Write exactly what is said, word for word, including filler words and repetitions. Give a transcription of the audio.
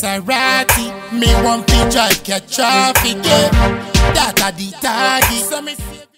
Maserati. Me want to drive, catch traffic, yeah. That a the target. So me